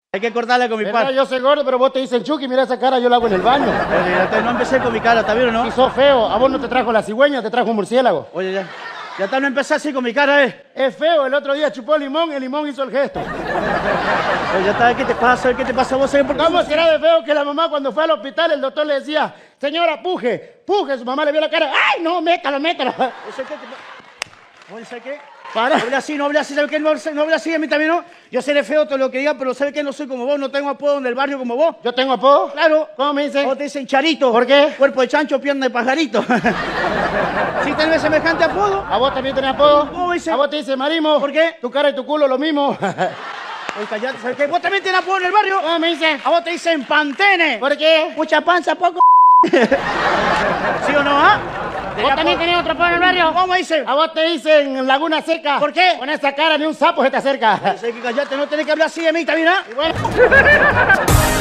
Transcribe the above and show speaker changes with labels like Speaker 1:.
Speaker 1: Hay que cortarla con mi
Speaker 2: ¿Verdad?
Speaker 1: padre.
Speaker 2: Yo soy gordo, pero vos te dicen Chucky, mira esa cara, yo la hago en el baño.
Speaker 1: Oye, no empecé con mi cara, ¿está bien o no?
Speaker 2: Si sos feo, a vos no te trajo la cigüeña, te trajo un murciélago.
Speaker 1: Oye, ya. Ya está, no empecé así con mi cara,
Speaker 2: Es feo, el otro día chupó limón, el limón hizo el gesto.
Speaker 1: Oye, ya está, ¿qué te pasa? ¿Qué te pasa vos?
Speaker 2: ¿Cómo será de feo que la mamá cuando fue al hospital el doctor le decía, señora, puje, puje, su mamá le vio la cara, ¡ay, no, métalo, métalo!
Speaker 1: ¿Eso qué te pasa? Oye, ¿sabes qué?
Speaker 2: Para.
Speaker 1: No hable así, ¿sabes qué? No hable así, a mí también no. Yo seré feo todo lo que diga, pero ¿sabes qué? No soy como vos, no tengo apodo en el barrio como vos.
Speaker 2: ¿Yo tengo apodo?
Speaker 1: Claro.
Speaker 2: ¿Cómo me dicen?
Speaker 1: Vos te dicen Charito.
Speaker 2: ¿Por qué?
Speaker 1: Cuerpo de chancho, pierna de pajarito. ¿Sí tenés semejante apodo?
Speaker 2: ¿A vos también tenés apodo?
Speaker 1: ¿Cómo dice?
Speaker 2: ¿A vos te dicen Marimo?
Speaker 1: ¿Por qué?
Speaker 2: Tu cara y tu culo lo mismo.
Speaker 1: Oye, callate, ¿sabes qué? ¿Vos también tenés apodo en el barrio?
Speaker 2: ¿Cómo me dicen?
Speaker 1: A vos te dicen Pantene.
Speaker 2: ¿Por qué?
Speaker 1: Mucha panza, poco. ¿Sí o no, ah?
Speaker 2: ¿Vos también tenés otro apodo en el barrio?
Speaker 1: ¿Cómo dice?
Speaker 2: A vos te dicen Laguna Seca.
Speaker 1: ¿Por qué?
Speaker 2: Con esa cara ni un sapo se te acerca.
Speaker 1: Sé que callate, no tenés que hablar así de mí, ¿está bien, ah?
Speaker 2: Y bueno.